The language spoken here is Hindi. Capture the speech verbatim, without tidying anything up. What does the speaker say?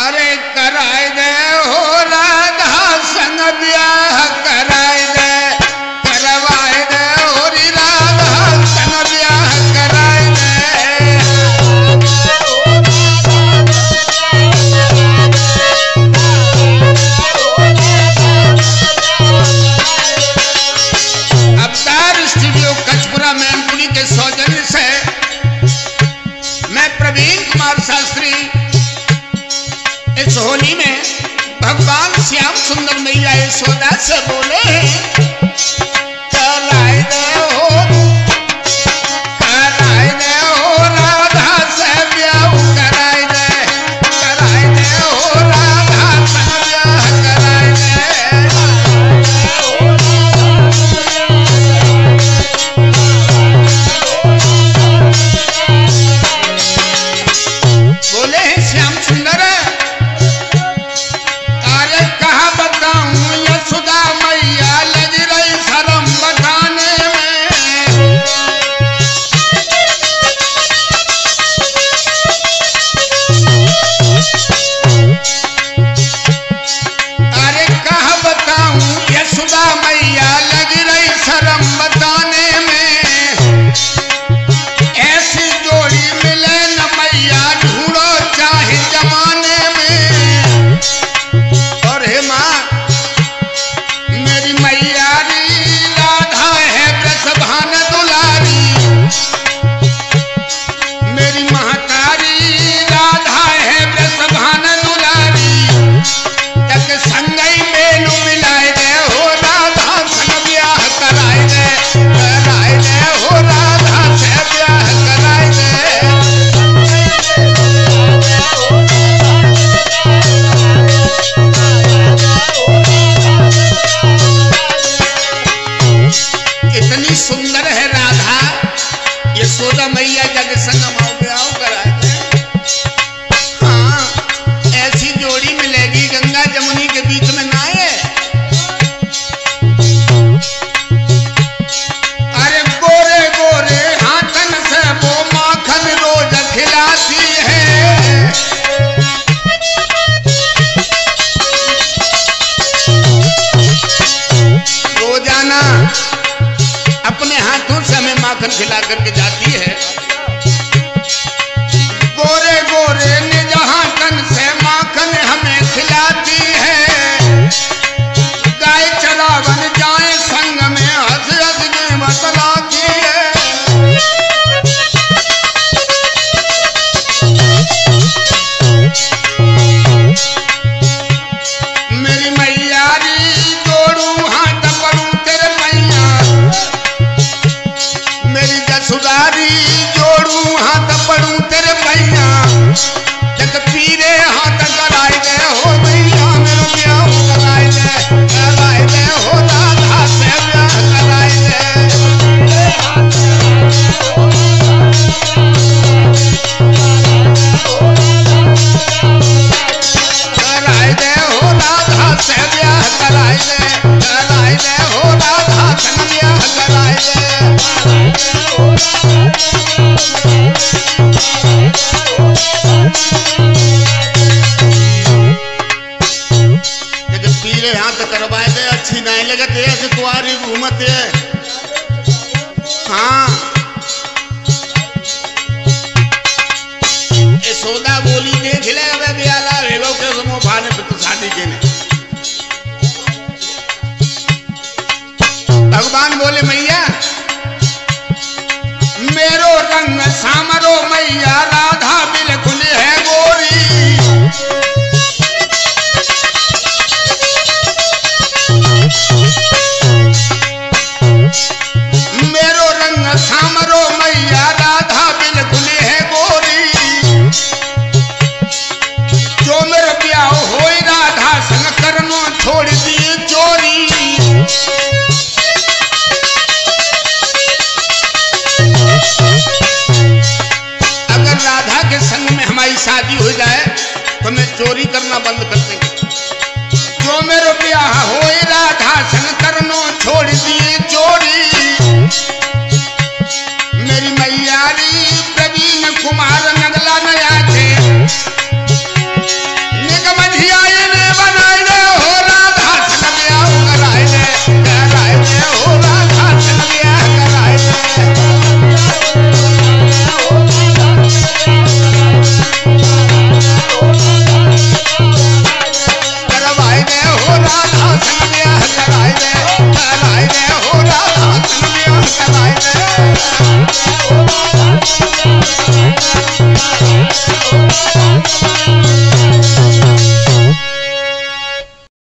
अरे कराए दे हो राधा संग ब्याह कराए दे, करवाए दे हो री राधा संग ब्याह कराए दे। अवतार स्टूडियो कचपुरा मैनपुरी के सौजन्य से मैं प्रवीण कुमार शास्त्री इस होली में भगवान श्याम सुंदर मैया यशोदा से बोले हैं, कराए दे हो कराए दे हो राधा से ब्याह कराए दे, कराए दे हो राधा से ब्याह कराए दे। बोले हैं श्याम सुंदर, सुंदर है राधा यशोदा मैया जग संग ब्याह कराए दे। हाँ, ऐसी जोड़ी मिलेगी गंगा जमुनी के बीच में नाए। अरे गोरे गोरे हाथन से वो माखन रोज खिलाती है, रोजाना अपने हाथों से हमें माखन खिला करके जाती है। गोरे गोरे निज हाथन से माखन हमें खिलाती है, गाय चरावन जाए संग में हंस हंस के बतलाती है। मेरी मैया री जोड़ू हाथ पड़ू तेरे मैया, मेरी जसुदारी जोड़ू हाथ पड़ू तेरे मैया, जग पीरे हाथ कराए दे हो मैया मेरे ब्याह कराए दे, कराए दे हो राधा से ब्याह कराए दे। कराए दे हो राधा से ब्याह कराए दे, कराए दे हो राधा से ब्याह कराए दे। पीरे हाथ करवाए दे, अच्छी नहीं लगती ऐसे कुआरी घूमते है। हाँ, यशोदा बोली देख ले अब ब्याला वेलो के समूह भाने पे तो शादी के ने। भगवान बोले मैया मेरो रंग सामरो मैया राधा बिल्कुल है गोरी, मेरो रंग सामरो मैया राधा बिल्कुल है गोरी, जो मेरे ब्याह होई राधा संग करनो छोड़ दिए चोरी। अगर राधा के संग में हमारी शादी हो जाए तो मैं चोरी करना बंद कर देंगे। जो मेरे ब्याह होए राधा संग करनो छोड़ दिए चोरी, मेरी मैयारी प्रवीण कुमार